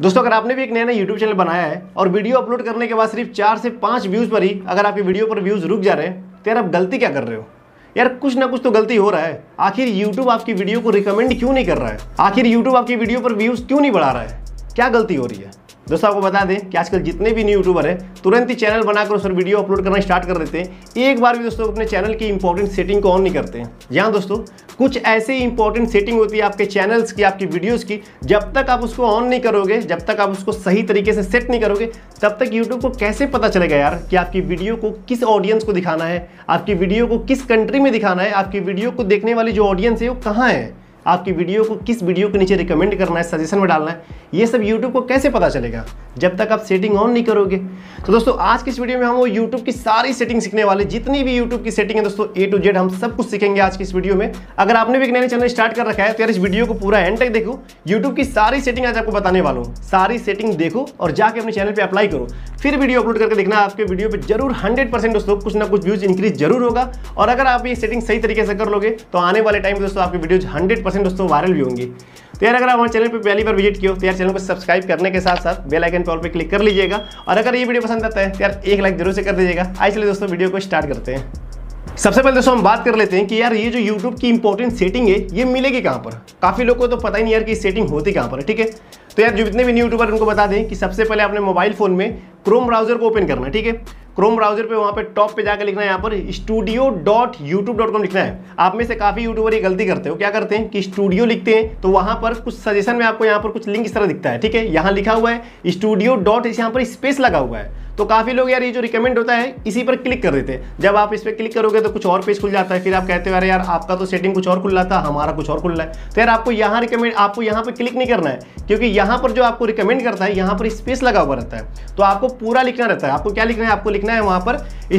दोस्तों अगर आपने भी एक नया यूट्यूब चैनल बनाया है और वीडियो अपलोड करने के बाद सिर्फ 4 से 5 व्यूज़ पर ही अगर आपकी वीडियो पर व्यूज़ रुक जा रहे हैं तो यार आप गलती क्या कर रहे हो। यार कुछ ना कुछ तो गलती हो रहा है। आखिर यूट्यूब आपकी वीडियो को रिकमेंड क्यों नहीं कर रहा है, आखिर यूट्यूब आपकी वीडियो पर व्यूज़ क्यों नहीं बढ़ा रहा है, क्या गलती हो रही है। दोस्तों आपको बता दें कि आजकल जितने भी न्यू यूट्यूबर हैं तुरंत ही चैनल बनाकर उस पर वीडियो अपलोड करना स्टार्ट कर देते हैं। एक बार भी दोस्तों अपने चैनल की इंपॉर्टेंट सेटिंग को ऑन नहीं करते हैं। यहाँ दोस्तों कुछ ऐसे इंपॉर्टेंट सेटिंग होती है आपके चैनल्स की, आपकी वीडियोस की, जब तक आप उसको ऑन नहीं करोगे, जब तक आप उसको सही तरीके से सेट नहीं करोगे, तब तक यूट्यूब को कैसे पता चलेगा यार कि आपकी वीडियो को किस ऑडियंस को दिखाना है, आपकी वीडियो को किस कंट्री में दिखाना है, आपकी वीडियो को देखने वाली जो ऑडियंस है वो कहाँ है, आपकी वीडियो को किस वीडियो के नीचे रिकमेंड करना है, सजेशन में डालना है, ये सब यूट्यूब को कैसे पता चलेगा जब तक आप सेटिंग ऑन नहीं करोगे। तो दोस्तों आज की इस वीडियो में हम वो यूट्यूब की सारी सेटिंग सीखने वाले, जितनी भी यूट्यूब की सेटिंग है दोस्तों A to Z हम सब कुछ सीखेंगे आज की इस वीडियो में। अगर आपने भी एक नया चैनल स्टार्ट कर रखा है तो यार इस वीडियो को पूरा एंड तक देखो। यूट्यूब की सारी सेटिंग आज आपको बताने वाला हूँ, सारी सेटिंग देखो और जाके अपने चैनल पर अप्लाई करो, फिर वीडियो अपलोड करके देखना। आपके वीडियो पर जरूर 100% दोस्तों कुछ ना कुछ व्यूज इंक्रीज जरूर होगा। और अगर आप ये सेटिंग सही तरीके से कर लोगे तो आने वाले टाइम में दोस्तों आपकी वीडियोज 100% दोस्तों वायरल भी होंगी। तो यार अगर आप हमारे चैनल पे पहली बार विजिट किए हो तो यार चैनल को सब्सक्राइब करने के साथ साथ बेल आइकन पर ऑल पे क्लिक कर लीजिएगा। और अगर ये वीडियो पसंद आता है तो यार एक लाइक जरूर से कर दीजिएगा। आइए चलिए दोस्तों वीडियो को स्टार्ट करते हैं। सबसे पहले दोस्तों हम बात कर लेते हैं कि यार ये जो YouTube की इंपॉर्टेंट सेटिंग है ये मिलेगी कहाँ पर। काफ़ी लोगों को तो पता ही नहीं यार कि सेटिंग होती कहाँ पर है, ठीक है। तो यार जो जितने भी न्यू यूट्यूबर उनको बता दें कि सबसे पहले अपने मोबाइल फ़ोन में क्रोम ब्राउजर को ओपन करना है, ठीक है। क्रोम ब्राउजर पे वहाँ पे टॉप पे जाकर लिखना है यहाँ पर studio.youtube.com लिखना है। आप में से काफ़ी यूट्यूबर ये गलती करते हो, क्या करते हैं कि स्टूडियो लिखते हैं तो वहाँ पर कुछ सजेशन में आपको यहाँ पर कुछ लिंक इस तरह दिखता है, ठीक है। यहाँ लिखा हुआ है स्टूडियो डॉट, यहाँ पर स्पेस लगा हुआ है। तो काफ़ी लोग यार ये जो रिकमेंड होता है इसी पर क्लिक कर देते हैं। जब आप इस पर क्लिक करोगे तो कुछ और पेज खुल जाता है, फिर आप कहते हो अरे यार आपका तो सेटिंग कुछ और खुल रहा था, हमारा कुछ और खुल रहा है। तो यार आपको यहाँ रिकमेंड, आपको यहाँ पर क्लिक नहीं करना है, क्योंकि यहाँ पर जो आपको रिकमेंड करता है यहाँ पर स्पेस लगा हुआ रहता है। तो आपको पूरा लिखना रहता है। आपको क्या लिखना है, आपको लिखना है वहाँ पर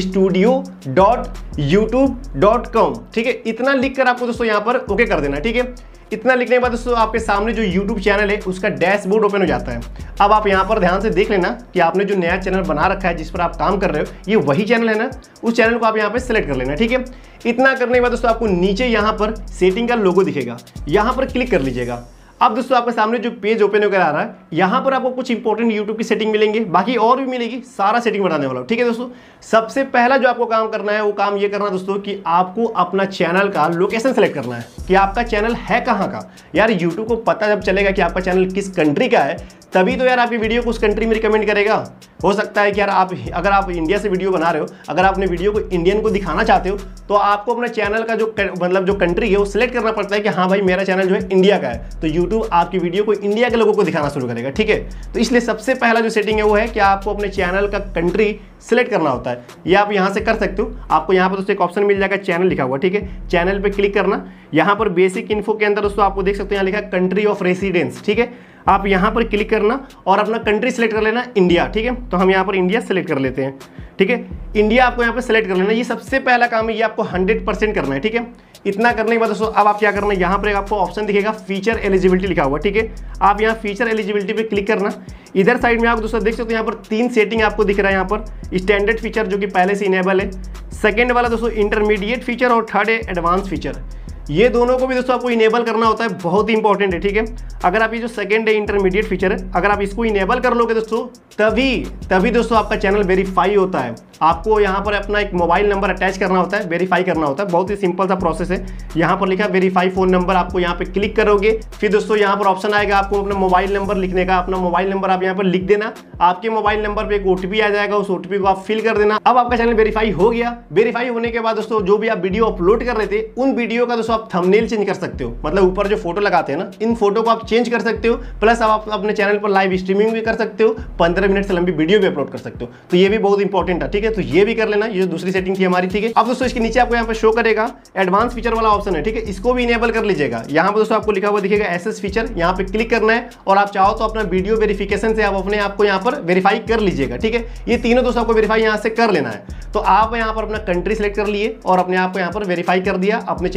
studio.youtube.com, ठीक है। इतना लिख कर आपको दोस्तों यहाँ पर ओके कर देना, ठीक है। इतना लिखने के बाद दोस्तों आपके सामने जो YouTube चैनल है उसका डैशबोर्ड ओपन हो जाता है। अब आप यहाँ पर ध्यान से देख लेना कि आपने जो नया चैनल बना रखा है जिस पर आप काम कर रहे हो ये वही चैनल है ना, उस चैनल को आप यहाँ पे सेलेक्ट कर लेना, ठीक है। इतना करने के बाद दोस्तों आपको नीचे यहाँ पर सेटिंग का लोगो दिखेगा, यहाँ पर क्लिक कर लीजिएगा। अब दोस्तों आपके सामने जो पेज ओपन होकर आ रहा है यहाँ पर आपको कुछ इंपॉर्टेंट यूट्यूब की सेटिंग मिलेंगे, बाकी और भी मिलेगी, सारा सेटिंग बताने वाला हूँ, ठीक है दोस्तों। सबसे पहला जो आपको काम करना है वो काम ये करना दोस्तों कि आपको अपना चैनल का लोकेशन सेलेक्ट करना है कि आपका चैनल है कहाँ का। यार यूट्यूब को पता जब चलेगा कि आपका चैनल किस कंट्री का है तभी तो यार आपकी वीडियो को उस कंट्री में रिकमेंड करेगा। हो सकता है कि यार आप अगर आप इंडिया से वीडियो बना रहे हो, अगर आप अपने वीडियो को इंडियन को दिखाना चाहते हो तो आपको अपने चैनल का जो मतलब जो कंट्री है वो सिलेक्ट करना पड़ता है कि हाँ भाई मेरा चैनल जो है इंडिया का है, तो यूट्यूब आपकी वीडियो को इंडिया के लोगों को दिखाना शुरू करेगा, ठीक है। तो इसलिए सबसे पहला जो सेटिंग है वो है कि आपको अपने चैनल का कंट्री सिलेक्ट करना होता है। ये आप यहाँ से कर सकते हो। आपको यहाँ पर दोस्तों एक ऑप्शन मिल जाएगा चैनल लिखा हुआ, ठीक है। चैनल पे क्लिक करना, यहाँ पर बेसिक इन्फो के अंदर दोस्तों आपको देख सकते हो यहाँ लिखा है कंट्री ऑफ रेसिडेंस, ठीक है। आप यहाँ पर क्लिक करना और अपना कंट्री सेलेक्ट कर लेना इंडिया, ठीक है। तो हम यहाँ पर इंडिया सेलेक्ट कर लेते हैं, ठीक है। इंडिया आपको यहाँ पर सेलेक्ट कर लेना, ये सबसे पहला काम है, ये आपको 100% करना है, ठीक है। इतना करने के बाद दोस्तों अब आप क्या करना है, यहाँ पर एक आपको ऑप्शन दिखेगा फीचर एलिजिबिलिटी लिखा हुआ, ठीक है। आप यहाँ फीचर एलिजिबिलिटी पे क्लिक करना। इधर साइड में आप दोस्तों देख सकते हो यहाँ पर 3 सेटिंग आपको दिख रहा है। यहाँ पर स्टैंडर्ड फीचर जो कि पहले से इनेबल है, सेकेंड वाला दोस्तों इंटरमीडिएट फीचर और थर्ड है एडवांस फीचर। ये दोनों को भी दोस्तों आपको इनेबल करना होता है, बहुत ही इंपॉर्टेंट है, ठीक है। अगर आप ये जो सेकंड है इंटरमीडिएट फीचर है, अगर आप इसको इनेबल कर लोगे दोस्तों तभी दोस्तों आपका चैनल वेरीफाई होता है। आपको यहाँ पर अपना एक मोबाइल नंबर अटैच करना होता है, वेरीफाई करना होता है, बहुत ही सिंपल सा प्रोसेस है। यहाँ पर लिखा वेरीफाई फोन नंबर, आपको यहाँ पे क्लिक करोगे, फिर दोस्तों यहाँ पर ऑप्शन आएगा आपको अपना मोबाइल नंबर लिखने का। अपना मोबाइल नंबर आप यहाँ पर लिख देना, आपके मोबाइल नंबर पे एक OTP आ जाएगा, उस OTP को आप फिल कर देना। अब आपका चैनल वेरीफाई हो गया। वेरीफाई होने के बाद दोस्तों जो भी आप वीडियो अपलोड कर रहे थे उन वीडियो का दोस्तों आप थंबनेल चेंज कर सकते हो, मतलब ऊपर जो फोटो लगाते हैं ना, इन फोटो को आप चेंज कर सकते हो। प्लस आप अपने चैनल पर लाइव स्ट्रीमिंग भी कर सकते हो, 15 मिनट से लंबी वीडियो भी अपलोड कर सकते हो। तो ये भी बहुत इंपॉर्टेंट है, ठीक है। तो ये भी कर लेना, ये दूसरी सेटिंग थी हमारी, ठीक है। अब दोस्तों इसके नीचे आपको यहाँ पर शो करेगा एडवांस फीचर वाला ऑप्शन है, ठीक है। इसको भी इनेबल कर लीजिएगा। यहाँ पर दोस्तों आपको लिखा हुआ दिखेगा SS फीचर, यहाँ पे क्लिक करना है और आप चाहो तो अपना वीडियो वेरिफिकेशन से आप अपने आप को यहाँ पर वेरीफाई कर लीजिएगा, ठीक है। ये तीनों दोस्तों आपको वेरीफाई यहाँ से कर लेना है। तो आप यहाँ पर अपना कंट्री सेलेक्ट कर लिए और अपने आप को यहाँ पर वेरीफाई कर दिया, अपने चैनल को वेरीफाई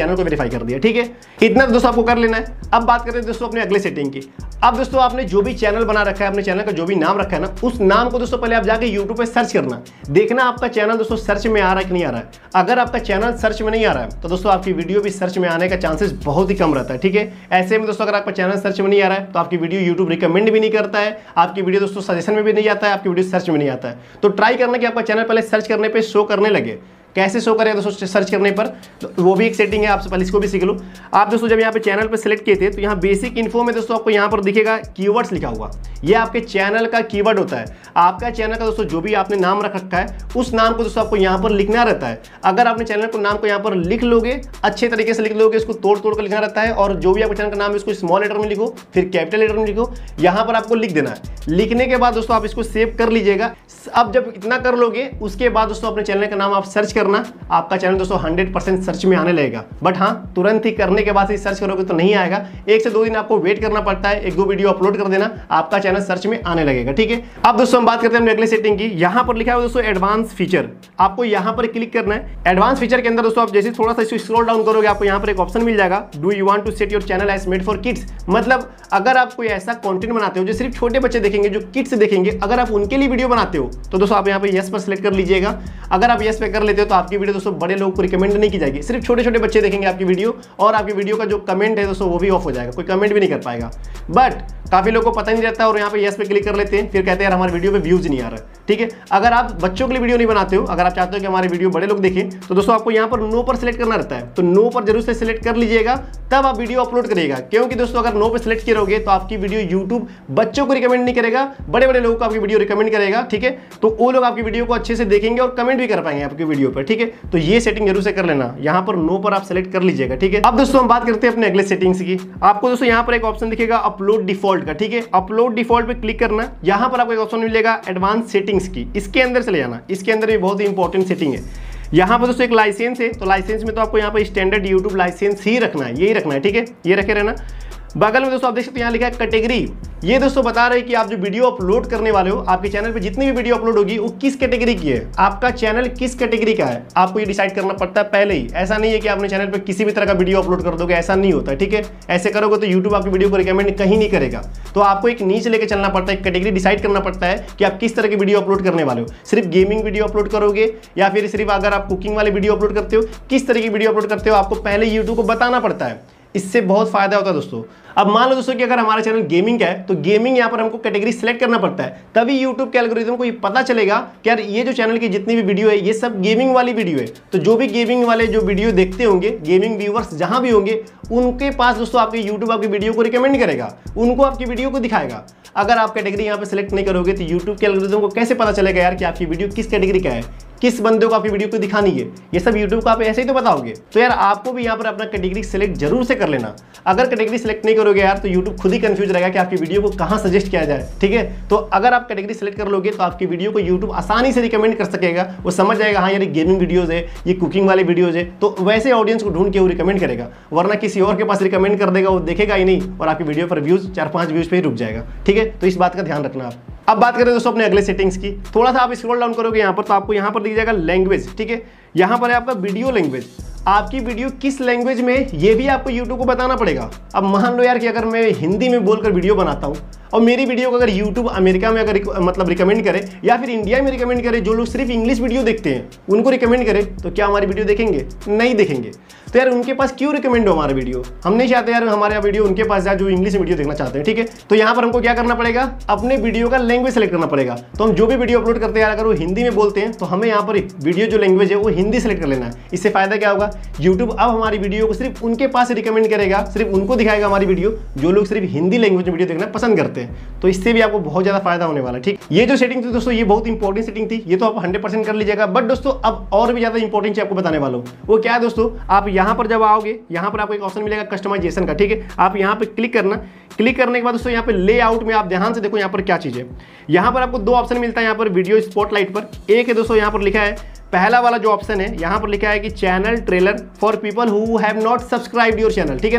वेरीफाई कर दिया। ठीक है, इतना दोस्तों आपको कर लेना है। अब बात करते हैं दोस्तों अपने अगले सेटिंग की। अब दोस्तों आपने जो भी चैनल बना रखा है, अपने चैनल का जो भी नाम रखा है ना, उस नाम को दोस्तों पहले आप जाके यूट्यूब पे सर्च करना, देखना आपका चैनल दोस्तों सर्च में आ रहा है कि नहीं आ रहा है। अगर आपका चैनल सर्च में नहीं आ रहा है तो दोस्तों आपकी वीडियो भी सर्च में आने का चांसेस बहुत ही कम रहता है। ठीक है, ऐसे में दोस्तों अगर आपका चैनल सर्च में नहीं आ रहा है तो आपकी वीडियो यूट्यूब रिकमेंड भी नहीं करता है, आपकी वीडियो दोस्तों सजेशन में भी नहीं आता है, आपकी वीडियो सर्च में नहीं आता है। तो ट्राई करना कि आपका चैनल पहले सर्च करने पर शो करने लगे। कैसे शो करेगा दोस्तों सर्च करने पर, तो वो भी एक सेटिंग है, आपसे पहले इसको भी सीख लो। आप दोस्तों जब यहाँ पे चैनल पे सिलेक्ट किए थे तो यहाँ बेसिक इन्फो में दोस्तों आपको यहाँ पर दिखेगा कीवर्ड्स लिखा हुआ, ये आपके चैनल का कीवर्ड होता है। आपका चैनल का दोस्तों जो भी आपने नाम रख रखा है उस नाम को दोस्तों आपको यहाँ पर लिखना रहता है। अगर आपने चैनल को नाम को यहाँ पर लिख लोगे, अच्छे तरीके से लिख लोगे, इसको तोड़ तोड़ कर लिखना रहता है, और जो भी आपके चैनल का नाम है उसको स्मॉल लेटर में लिखो, फिर कैपिटल लेटर में लिखो, यहाँ पर आपको लिख देना है। लिखने के बाद दोस्तों आप इसको सेव कर लीजिएगा। अब जब इतना कर लोगे उसके बाद दोस्तों अपने चैनल का नाम आप सर्च करना, आपका चैनल दोस्तों 100% सर्च में आने लगेगा। बट हाँ, तुरंत ही करने के बाद ही सर्च करोगे तो नहीं आएगा, 1 से 2 दिन आपको वेट करना पड़ता है। 1-2 वीडियो अपलोड कर देना, आपका चैनल सर्च में आने लगेगा। ठीक है, अब दोस्तों हम बात करते हैं अगले सेटिंग की। यहाँ पर लिखा है दोस्तों एडवांस फीचर, आपको यहाँ पर क्लिक करना है। एडवांस फीचर के अंदर दोस्तों आप जैसे थोड़ा सा इसको स्क्रॉल डाउन करोगे, आपको यहाँ पर एक ऑप्शन मिल जाएगा, do you want to set your channel as made for kids. मतलब अगर आप कोई ऐसा कंटेंट बनाते हो जो सिर्फ छोटे बच्चे देखेंगे, जो किड्स देखेंगे, अगर आप उनके लिए वीडियो बनाते हो तो दोस्तों आप यहाँ पे यस पर सिलेक्ट कर लीजिएगा। अगर आप यस पे कर लेते हो तो आपकी वीडियो दोस्तों बड़े लोगों को रिकमेंड नहीं की जाएगी, सिर्फ छोटे छोटे बच्चे देखेंगे आपकी वीडियो, और आपकी वीडियो का जो कमेंट है दोस्तों वो भी ऑफ हो जाएगा, कोई कमेंट भी नहीं कर पाएगा। बट काफी लोगों को पता नहीं रहता और यहाँ पे यस पे क्लिक कर लेते हैं, फिर कहते हैं यार हमारी वीडियो पे व्यूज नहीं आ रहा है। ठीक है, अगर आप बच्चों के लिए वीडियो नहीं बनाते हो, अगर आप चाहते हो कि हमारी वीडियो बड़े लोग देखें, तो दोस्तों आपको यहाँ पर नो पर सिलेक्ट करना रहता है। तो नो पर जरूर से सिलेक्ट कर लीजिएगा, तब आप वीडियो अपलोड करिएगा। क्योंकि दोस्तों अगर नो पे सिलेक्ट करोगे तो आपकी वीडियो यूट्यूब बच्चों को रिकमेंड नहीं करेगा, बड़े बड़े लोगों को आपकी वीडियो रिकमेंड करेगा। ठीक है, तो वो लोग आपकी वीडियो को अच्छे से देखेंगे और कमेंट भी कर पाएंगे आपकी वीडियो पर। ठीक है, तो ये सेटिंग जरूर से कर लेना, यहाँ पर नो पर आप सिलेक्ट कर लीजिएगा। ठीक है, अब दोस्तों हम बात करते हैं अपने अगले सेटिंग्स की। आपको दोस्तों यहाँ पर एक ऑप्शन दिखेगा अपलोड डिफॉल्ट का। ठीक है, अपलोड डिफॉल्ट पे क्लिक करना, यहाँ पर आपको एक ऑप्शन मिलेगा एडवांस सेटिंग्स की, इसके अंदर चले जाना। इसके अंदर भी बहुत ही इंपॉर्टेंट सेटिंग है। यहाँ पर दोस्तों एक लाइसेंस है, तो लाइसेंस में तो आपको यहाँ पर स्टैंडर्ड यूट्यूब लाइसेंस ही रखना है, यही रखना है। ठीक है, ये रखे रहना। बगल में दोस्तों आप देख सकते हैं यहाँ लिखा है कैटेगरी। ये दोस्तों बता रहे हैं कि आप जो वीडियो अपलोड करने वाले हो, आपके चैनल पे जितनी भी वीडियो अपलोड होगी वो किस कैटेगरी की है, आपका चैनल किस कैटेगरी का है, आपको ये डिसाइड करना पड़ता है पहले ही। ऐसा नहीं है कि आपने चैनल पे किसी भी तरह का वीडियो अपलोड कर दोगे, ऐसा नहीं होता है। ठीक है, ऐसे करोगे तो यूट्यूब आपकी वीडियो को रिकमेंड कहीं नहीं करेगा। तो आपको एक नीचे लेकर चलना पड़ता है, एक कैटेगरी डिसाइड करना पड़ता है कि आप किस तरह की वीडियो अपलोड करने वाले हो। सिर्फ गेमिंग वीडियो अपलोड करोगे या फिर सिर्फ अगर आप कुकिंग वाली वीडियो अपलोड करते हो, किस तरह की वीडियो अपलोड करते हो, आपको पहले यूट्यूब को बताना पड़ता है। इससे बहुत फायदा होता है दोस्तों। अब मान लो दोस्तों कि अगर हमारा चैनल गेमिंग का है तो गेमिंग यहाँ पर हमको कैटेगरी सेलेक्ट करना पड़ता है, तभी यूट्यूब के एल्गोरिथम को ये पता चलेगा कि यार ये जो चैनल की जितनी भी वीडियो है ये सब गेमिंग वाली वीडियो है। तो जो भी गेमिंग वाले जो वीडियो देखते होंगे, गेमिंग व्यूअर्स जहां भी होंगे, उनके पास दोस्तों आपके यूट्यूब आपकी वीडियो को रिकमेंड करेगा, उनको आपकी वीडियो को दिखाएगा। अगर आप कैटेगरी यहाँ पे सिलेक्ट नहीं करोगे तो यूट्यूब के एल्गोरिथम को कैसे पता चलेगा यार कि आपकी वीडियो किस कैटेगरी का है, किस बंदे को आपकी वीडियो को दिखानी है। ये सब यूट्यूब को आप ऐसे ही तो बताओगे। तो यार आपको भी यहाँ पर अपना कैटेगरी सिलेक्ट जरूर से कर लेना। अगर कैटेगरी सिलेक्ट नहीं करोगे यार तो यूट्यूब खुद ही कंफ्यूज रहेगा कि आपकी वीडियो को कहाँ सजेस्ट किया जाए। ठीक है, तो अगर आप कैटेगरी सिलेक्ट कर लोगे तो आपकी वीडियो को यूट्यूब आसानी से रिकमेंड कर सकेगा। वो समझ जाएगा हाँ यार ये गेमिंग वीडियोज है, ये कुकिंग वाले वीडियोज है, तो वैसे ऑडियंस को ढूंढ के वो रिकमेंड करेगा, वरना किसी और के पास रिकमेंड कर देगा, वो देखेगा ही नहीं और आपकी वीडियो पर व्यूज 4-5 व्यूज पे ही रुक जाएगा। ठीक है, तो इस बात का ध्यान रखना आप। अब बात करें दोस्तों अपने अगले सेटिंग्स की। थोड़ा सा आप स्क्रॉल डाउन करोगे यहाँ पर तो आपको यहाँ पर दिख जाएगा लैंग्वेज। ठीक है, यहाँ पर है आपका वीडियो लैंग्वेज। आपकी वीडियो किस लैंग्वेज में है ये भी आपको यूट्यूब को बताना पड़ेगा। अब मान लो यार कि अगर मैं हिंदी में बोलकर वीडियो बनाता हूँ और मेरी वीडियो को अगर यूट्यूब अमेरिका में अगर मतलब रिकमेंड करे या फिर इंडिया में रिकमेंड करे, जो लोग सिर्फ इंग्लिश वीडियो देखते हैं उनको रिकमेंड करे, तो क्या हमारी वीडियो देखेंगे? नहीं देखेंगे। तो यार उनके पास क्यों रिकमेंड हो हमारा वीडियो? हम नहीं चाहते यार हमारा वीडियो उनके पास जाए जो इंग्लिश में वीडियो देखना चाहते हैं। ठीक है, तो यहाँ पर हमको क्या करना पड़ेगा, अपने वीडियो का लैंग्वेज सेलेक्ट करना पड़ेगा। तो हम जो भी वीडियो अपलोड करते हैं यार अगर वो हिंदी में बोलते हैं तो हमें यहाँ पर वीडियो जो लैंग्वेज है वो हिंदी सेलेक्ट कर लेना है। इससे फायदा क्या होगा, यूट्यूब अब हमारी वीडियो को सिर्फ उनके पास रिकमेंड करेगा, सिर्फ उनको दिखाएगा हमारी वीडियो जो लोग सिर्फ हिंदी लैंग्वेज में वीडियो देखना पसंद करते हैं। तो इससे भी आपको बहुत ज्यादा फायदा होने वाला है। ठीक, ये जो सेटिंग थी दोस्तों ये बहुत इंपॉर्टेंट सेटिंग थी, ये तो आप 100% कर लीजिएगा। बट दोस्तों अब और भी ज्यादा इंपॉर्टेंट चीज आपको बताने वाला हूँ। वो क्या है दोस्तों, आप यहाँ पर जब आओगे यहाँ पर आपको एक ऑप्शन मिलेगा कस्टमाइजेशन का। ठीक है, आप यहाँ पे क्लिक करना। क्लिक करने के बाद दोस्तों यहाँ पे लेआउट में आप ध्यान से देखो यहाँ पर क्या चीज है। यहाँ पर आपको 2 ऑप्शन मिलता है यहाँ पर वीडियो स्पॉटलाइट पर। एक है दोस्तों यहाँ पर लिखा है, पहला वाला जो ऑप्शन है यहाँ पर लिखा है कि channel trailer for people who have not subscribed your channel. ठीक है ना,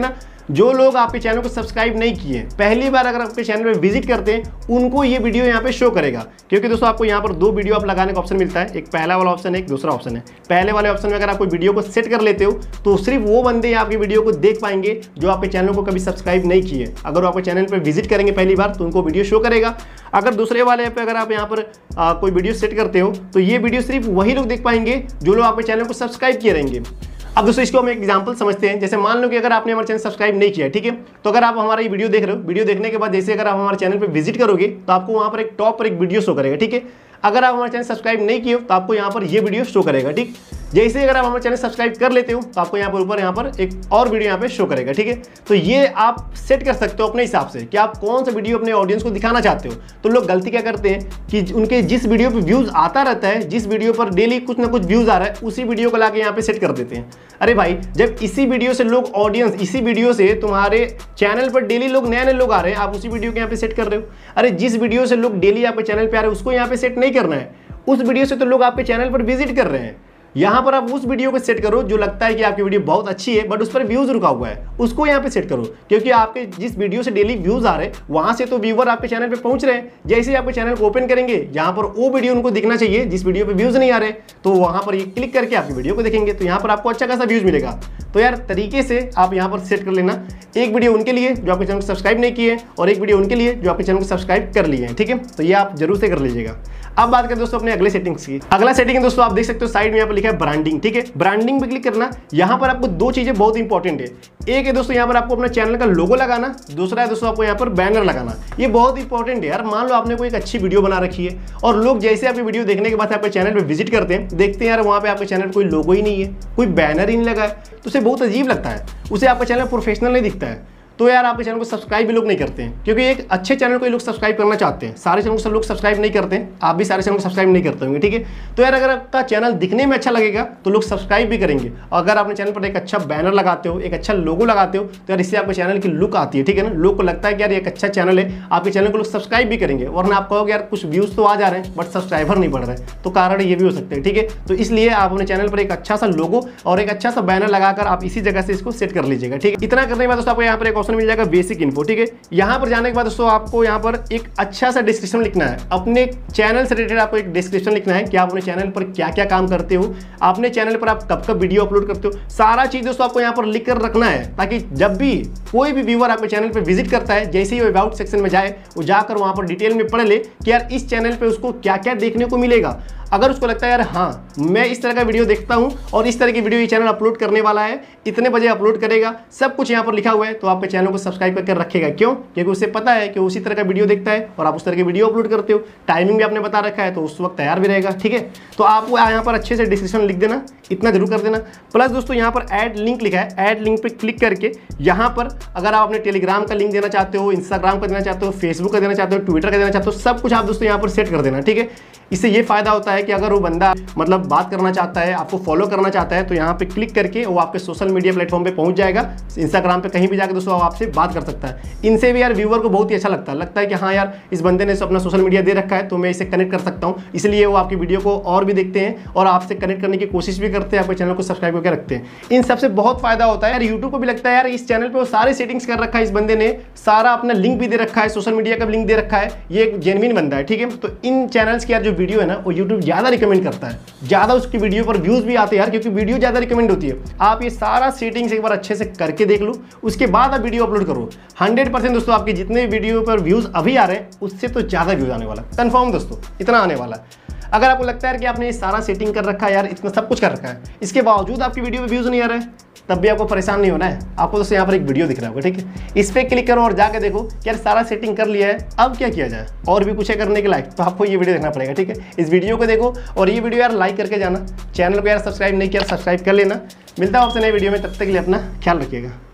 जो लोग आपके चैनल को सब्सक्राइब नहीं किए, पहली बार अगर आपके चैनल पे विजिट करते हैं, उनको ये वीडियो यहाँ पे शो करेगा। क्योंकि दोस्तों आपको यहाँ पर 2 वीडियो आप लगाने का ऑप्शन मिलता है, एक पहला वाला ऑप्शन है, एक दूसरा ऑप्शन है। पहले वाले ऑप्शन में अगर आप कोई वीडियो को सेट कर लेते हो तो सिर्फ वो बंदे आपकी वीडियो को देख पाएंगे जो आपके चैनल को कभी सब्सक्राइब नहीं किए। अगर वो आपके चैनल पर विजिट करेंगे पहली बार तो उनको वीडियो शो करेगा। अगर दूसरे वाले पे अगर आप यहाँ पर कोई वीडियो सेट करते हो तो ये वीडियो सिर्फ वही लोग देख पाएंगे जो लोग आपके चैनल को सब्सक्राइब किए रहेंगे। अब दोस्तों इसको हम एक एग्जांपल समझते हैं। जैसे मान लो कि अगर आपने हमारा चैनल सब्सक्राइब नहीं किया, ठीक है, तो अगर आप हमारा ये वीडियो देख रहे हो, वीडियो देखने के बाद जैसे अगर आप हमारे चैनल पे विजिट करोगे तो आपको वहां पर एक टॉप पर एक वीडियो शो करेगा, ठीक है। अगर आप हमारा चैनल सब्सक्राइब नहीं किए हो तो आपको यहाँ पर ये वीडियो शो करेगा, ठीक। जैसे अगर आप हमारे चैनल सब्सक्राइब कर लेते हो तो आपको यहाँ पर ऊपर यहाँ पर एक और वीडियो यहाँ पे शो करेगा, ठीक है। तो ये आप सेट कर सकते हो अपने हिसाब से कि आप कौन सा वीडियो अपने ऑडियंस को दिखाना चाहते हो। तो लोग गलती क्या करते हैं कि उनके जिस वीडियो पे व्यूज आता रहता है, जिस वीडियो पर डेली कुछ ना कुछ व्यूज आ रहा है, उसी वीडियो को लाके यहाँ पे सेट कर देते हैं। अरे भाई, जब इसी वीडियो से लोग ऑडियंस, इसी वीडियो से तुम्हारे चैनल पर डेली लोग नए लोग आ रहे हैं, आप उसी वीडियो को यहाँ पे सेट कर रहे हो। अरे जिस वीडियो से लोग डेली आपके चैनल पे आ रहे हैं उसको यहाँ पे सेट नहीं करना है, उस वीडियो से तो लोग आपके चैनल पर विजिट कर रहे हैं। यहाँ पर आप उस वीडियो को सेट करो जो लगता है कि आपकी वीडियो बहुत अच्छी है बट उस पर व्यूज रुका हुआ है, उसको यहाँ पे सेट करो। क्योंकि आपके जिस वीडियो से डेली व्यूज आ रहे हैं वहां से तो व्यूअर आपके चैनल पे पहुंच रहे हैं। जैसे ही आपके चैनल को ओपन करेंगे, जहां पर वो वीडियो उनको दिखना चाहिए जिस वीडियो पे व्यूज नहीं आ रहे, तो वहां पर ये क्लिक करके आपकी वीडियो को देखेंगे, तो यहाँ पर आपको अच्छा खासा व्यूज मिलेगा। तो यार तरीके से आप यहाँ पर सेट कर लेना, एक वीडियो उनके लिए जो आपके चैनल को सब्सक्राइब नहीं किए और एक वीडियो उनके लिए जो आपके चैनल को सब्सक्राइब कर लिए हैं, ठीक है। तो ये आप जरूर से कर लीजिएगा। अब बात करें दोस्तों अपने अगले सेटिंग्स की। अगला सेटिंग दोस्तों आप देख सकते हो साइड में यहाँ पर लिखा है ब्रांडिंग, ठीक है। ब्रांडिंग पे क्लिक करना। यहाँ पर आपको 2 चीजें बहुत इंपॉर्टेंट है। एक है दोस्तों यहाँ पर आपको अपना चैनल का लोगो लगाना, दूसरा है दोस्तों आपको यहाँ पर बैनर लगाना। ये बहुत इंपॉर्टेंट है यार। मान लो आपने कोई एक अच्छी वीडियो बना रखी है और लोग जैसे आपकी वीडियो देखने के बाद आपके चैनल पर विजिट करते हैं, देखते हैं यार वहाँ पे आपके चैनल पर कोई लोगो ही नहीं है, कोई बैनर ही नहीं लगा है, तो उसे बहुत अजीब लगता है, उसे आपका चैनल प्रोफेशनल नहीं दिखता है। तो यार आपके चैनल को सब्सक्राइब भी लोग नहीं करते हैं, क्योंकि एक अच्छे चैनल को ये लोग सब्सक्राइब करना चाहते हैं। सारे चैनल को सब लोग सब्सक्राइब नहीं करते हैं, आप भी सारे चैनल को सब्सक्राइब नहीं करते होंगे, ठीक है। तो यार अगर आपका चैनल दिखने में अच्छा लगेगा तो लोग सब्सक्राइब भी करेंगे। अगर आपने चैनल पर एक अच्छा बैनर लगाते हो, एक अच्छा लोगो लगाते हो, तो यार इससे आपके चैनल की लुक आती है, ठीक है ना। लोग को लगता है कि यार एक अच्छा चैनल है, आपके चैनल को लोग सब्सक्राइब भी करेंगे। वरना आप कहोगे यार कुछ व्यूज तो आ जा रहे हैं बट सब्सक्राइबर नहीं बढ़ रहे, तो कारण ये भी हो सकते हैं, ठीक है। तो इसलिए आप अपने चैनल पर एक अच्छा सा लोगो और एक अच्छा सा बैनर लगाकर आप इसी जगह से इसको सेट कर लीजिएगा, ठीक है। इतना करने के बाद दोस्तों आपको यहाँ पर एक ऑप्शन मिल जाएगा बेसिक इन्फो, ठीक है। यहाँ पर जाने के बाद दोस्तों आपको यहाँ पर एक अच्छा सा डिस्क्रिप्शन लिखना है। अपने चैनल से रिलेटेड आपको एक डिस्क्रिप्शन लिखना है कि आप अपने चैनल पर क्या क्या काम करते हो, अपने चैनल पर आप कब कब वीडियो अपलोड करते हो, सारा चीज दोस्तों आपको यहाँ पर लिख कर रखना है, ताकि जब भी कोई भी व्यूअर आपके चैनल पर विजिट करता है, जैसे ही वो अबाउट सेक्शन में जाए, वो जाकर वहां पर डिटेल में पढ़ ले कि यार इस चैनल पर उसको क्या क्या देखने को मिलेगा। अगर उसको लगता है यार हाँ मैं इस तरह का वीडियो देखता हूं और इस तरह की वीडियो ये चैनल अपलोड करने वाला है, इतने बजे अपलोड करेगा, सब कुछ यहाँ पर लिखा हुआ है, तो आपके चैनल को सब्सक्राइब करके रखेगा। क्यों? क्योंकि उसे पता है कि उसी तरह का वीडियो देखता है और आप उस तरह की वीडियो अपलोड करते हो, टाइमिंग भी आपने बता रखा है, तो उस वक्त तैयार भी रहेगा, ठीक है। तो आपको यहाँ पर अच्छे से डिस्क्रिप्शन लिख देना, इतना जरूर कर देना। प्लस दोस्तों यहाँ पर ऐड लिंक लिखा है, ऐड लिंक पे क्लिक करके यहाँ पर अगर आप अपने टेलीग्राम का लिंक देना चाहते हो, इंस्टाग्राम का देना चाहते हो, फेसबुक का देना चाहते हो, ट्विटर का देना चाहते हो, सब कुछ आप दोस्तों यहाँ पर सेट कर देना, ठीक है। इससे ये फायदा होता है कि अगर वो बंदा मतलब बात करना चाहता है, आपको फॉलो करना चाहता है, तो यहाँ पे क्लिक करके वो आपके सोशल मीडिया प्लेटफॉर्म पे पहुंच जाएगा। इंस्टाग्राम पे कहीं भी जाकर दोस्तों आपसे बात कर सकता है। इनसे भी यार व्यूअर को बहुत ही अच्छा लगता है कि हाँ यार इस बंदे ने अपना सोशल मीडिया दे रखा है तो मैं इसे कनेक्ट कर सकता हूँ, इसलिए वो आपकी वीडियो को और भी देखते हैं और आपसे कनेक्ट करने की कोशिश भी करते हैं, आपके चैनल को सब्सक्राइब करके रखते हैं। इन सबसे बहुत फायदा होता है यार। यूट्यूब को भी लगता है यार इस चैनल पर वो सारे सेटिंग्स कर रखा है, इस बंदे ने सारा अपना लिंक भी दे रखा है, सोशल मीडिया का लिंक दे रखा है, ये एक जेन्युइन बंदा है, ठीक है। तो इन चैनल्स की यार जो वीडियो है ना वो यूट्यूब ज़्यादा रिकमेंड करता है, ज़्यादा उसकी वीडियो पर व्यूज भी आते हैं यार, क्योंकि वीडियो ज़्यादा रिकमेंड होती है। आप ये सारा सेटिंग्स एक बार अच्छे से करके देख लो, उसके बाद आप वीडियो अपलोड करो। 100% दोस्तों आपके जितने वीडियो पर व्यूज अभी आ रहे हैं उससे तो ज़्यादा व्यूज आने वाला, कंफर्म दोस्तों इतना आने वाला है। अगर आपको लगता है कि आपने ये सारा सेटिंग कर रखा है यार, इतना सब कुछ कर रखा है, इसके बावजूद आपकी वीडियो में व्यूज नहीं आ रहा है, तब भी आपको परेशान नहीं होना है। आपको दोस्तों यहाँ पर एक वीडियो दिख रहा होगा, ठीक है, इस पर क्लिक करो और जाके देखो कि यार सारा सेटिंग कर लिया है, अब क्या किया जाए, और भी कुछ है करने के लायक, तो आपको ये वीडियो देखना पड़ेगा, ठीक है। इस वीडियो को देखो और ये वीडियो यार लाइक करके जाना, चैनल को यार सब्सक्राइब नहीं किया सब्सक्राइब कर लेना। मिलता है आपसे नए वीडियो में, तब तक के लिए अपना ख्याल रखिएगा।